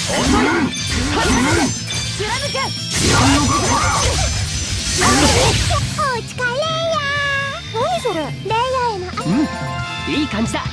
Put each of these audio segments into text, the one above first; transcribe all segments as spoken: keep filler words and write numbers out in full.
お疲れや。何それ、レイヤーへの。 うん、いい感じだ。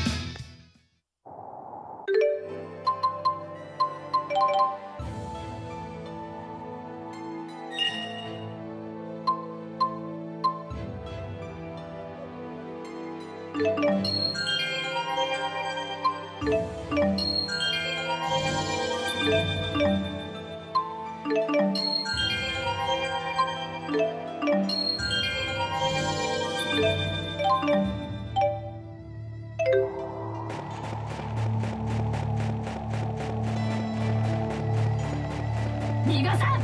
逃がさん。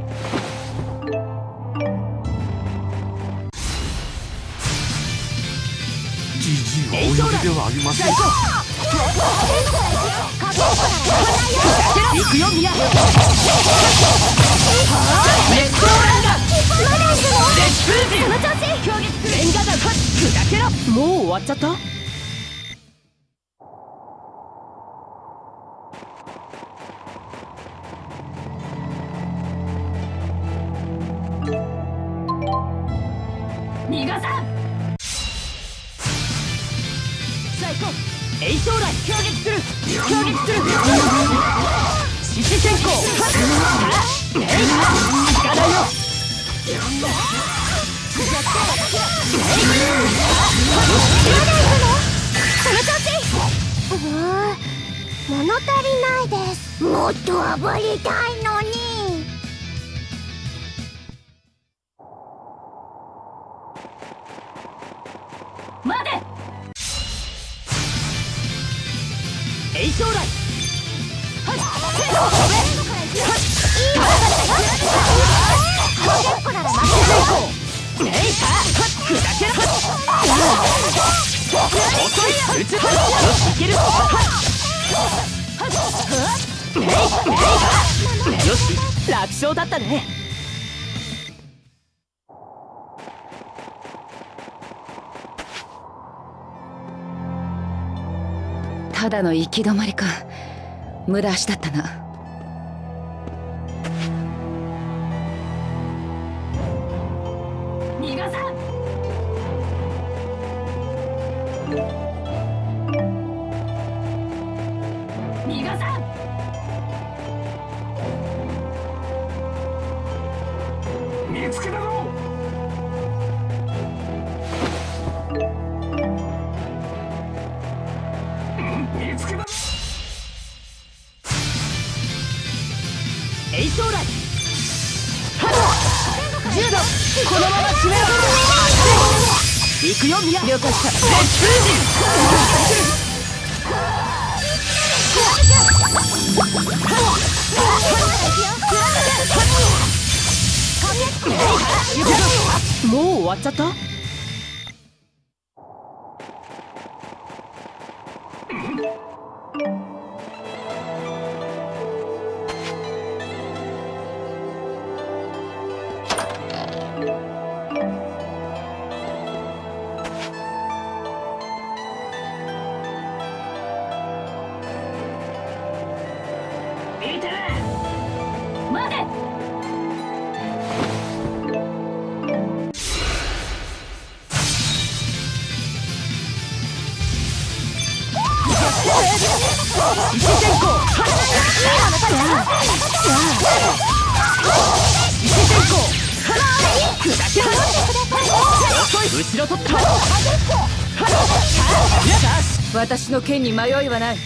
じじいはお呼びではありません。 行くよミヤ。レッドオーランガレッツージその調子。強撃レンガ弾砕けろ。もう終わっちゃった。逃がさん。さあ行こう。エイ将来攻撃する攻撃する。獅子先行。えい行かないよ。 その調子。うわ、物足りないです。もっと暴れたいのに。 待て。エイ将来。はい。えいさ砕けろ。遅い。撃つ。よしいける。よし楽勝だったね。 ただの行き止まりか。無駄足だったな。 逃がさん。逃がさん。見つけたぞ。見つけた。エイ将来。じゅうどこのまま締めろ。行くよミヤ。了解した。レッツージもう終わっちゃった。見てね。待て。獅子先行。獅子先行。砕けろ。遅い。後ろ取った。 私の剣に迷いはない。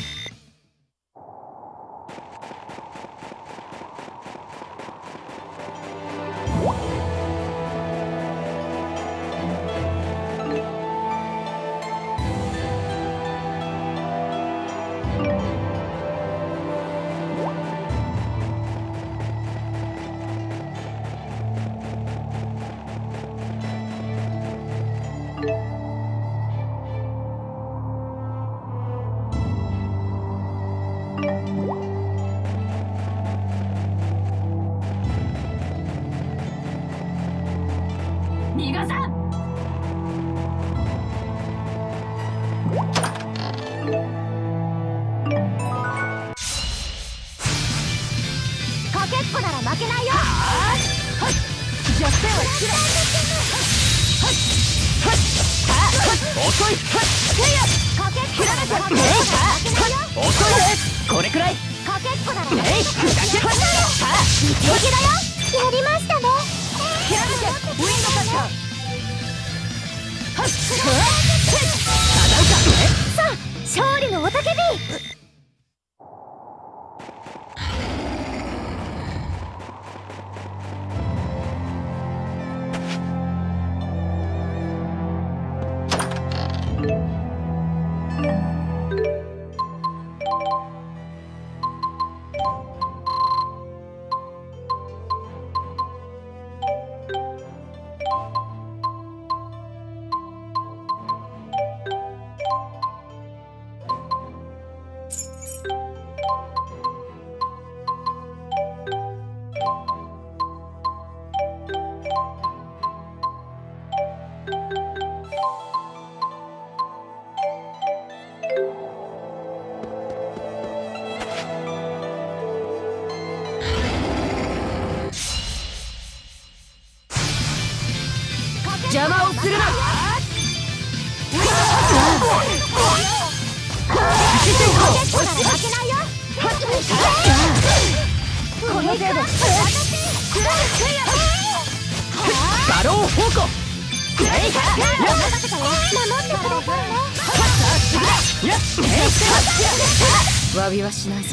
かけっこなら負けないよ。 弱点を作れ。遅い。 かけっこなら負けないよ。 遅い。これくらい。 かけっこなら負けないよ。 えい。 一撃だよ。やりましたね。 切られてウィンドカッター。 さあ勝利の雄たけび。 邪魔をするな。 この程度。 ガロー方向。 守ってくださいね。 詫びはしないぞ。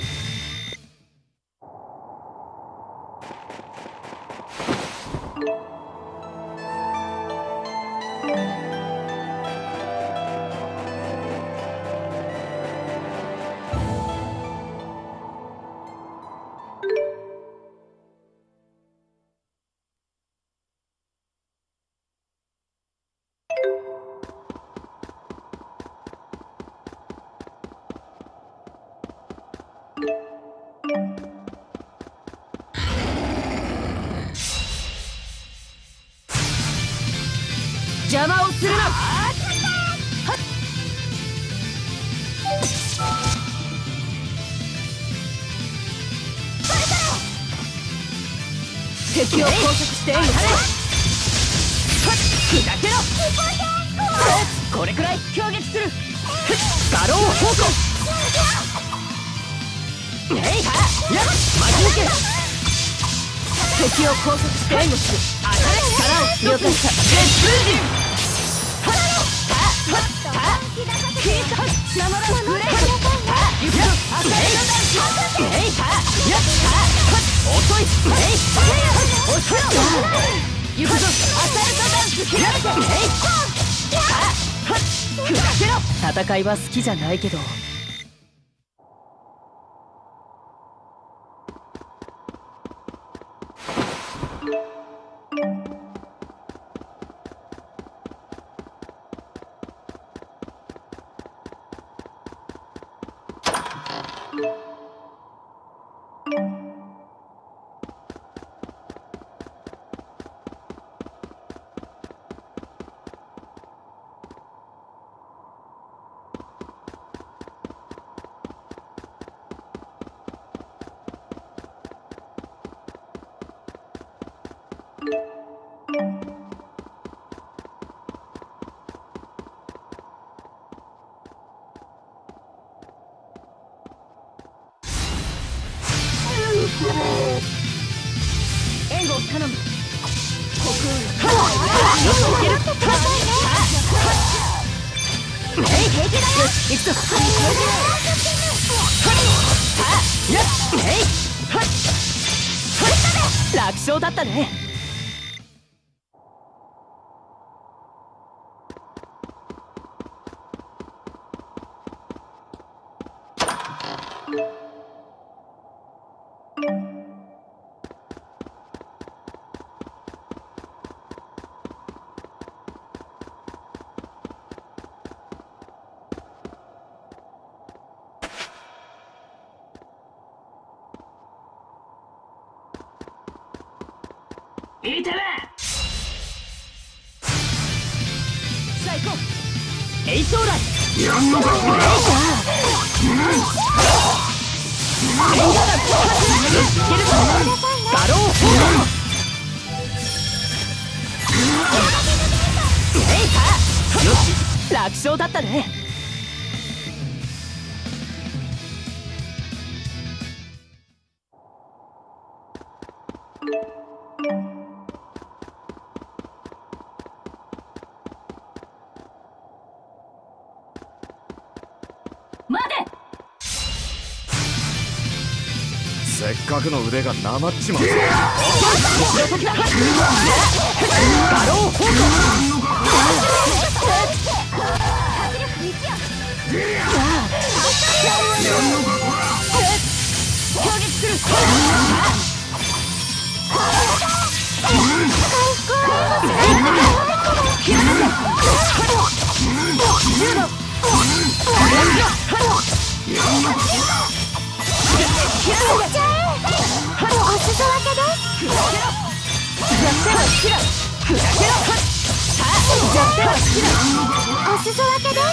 邪魔をするな。敵を拘束して援護する。砕けろ。これくらい攻撃する。ガロー方向。えいやっ巻き抜け。敵を拘束して援護する。力をよかった。絶風陣。戦いは好きじゃないけど。援護を頼む。楽勝だったね。いいてめえ。さあ行こう。エイ将来やんのか。エイ将来よし、楽勝だったね。 待て。 せっかくの腕がなまっちまう。 ガロー方向。攻撃する。 お裾分けです。お裾分けです。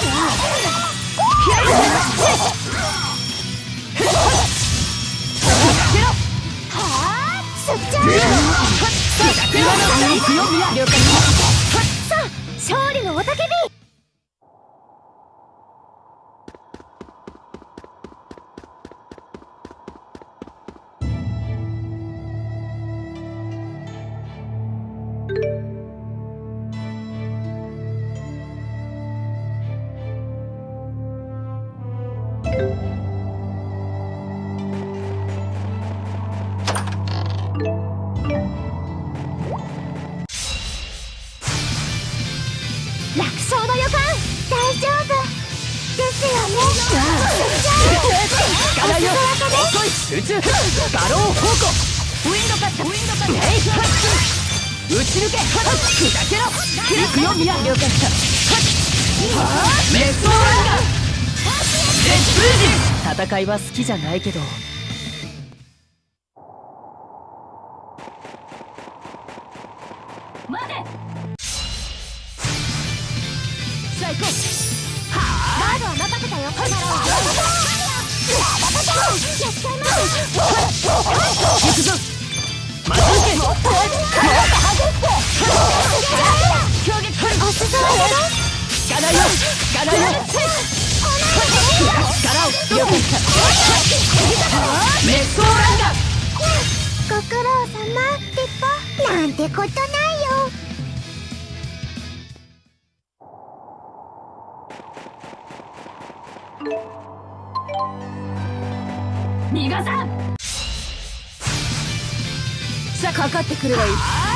はあ、すっちゃう。さあ、勝利の雄たけび。楽勝の予感。大丈夫ですよね。 遅い。集中。ガロー方向。ウィンドカット。ウィンドカット。打ち抜け。砕けろ。行くよ、ミラ。了解した。メッソーランガー。レッツージ。戦いは好きじゃないけど。 待て。 さあ行こう。 ガードは任せたよ。やっちゃいます。 行くぞ。待ち受け。攻撃。 お裾分けです。 引かないよ。引かないよ。力を。よくいった。メッソーランガー。 ご苦労様ってば。なんてことないよ。 逃がさん。 さあかかってくればいい。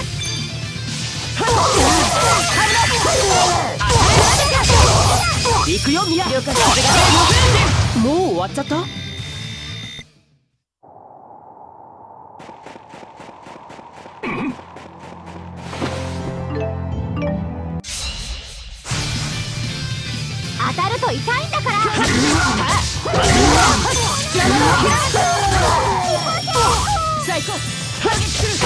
行くよ、ミラ。了解。もう終わっちゃった。 当たると痛いんだから。 さあ行こう。攻撃する。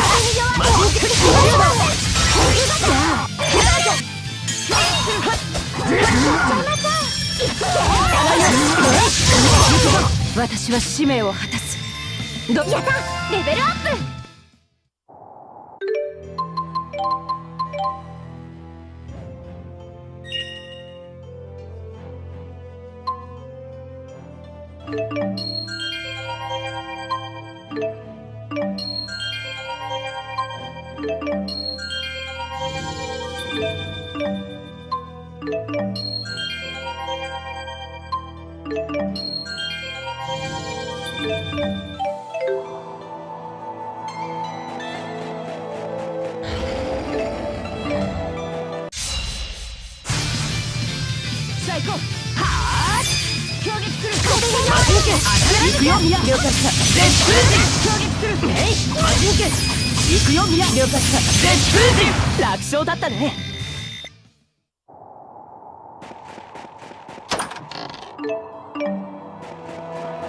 私は使命を果たす。どやった、レベルアップ。 さあ行こう。はあ、攻撃する。待ち受け。行くよ、ミラ。了解した。レッツー攻撃する。えい、待ち受け。行くよ、ミラ。了解した。レッツー楽勝だったね。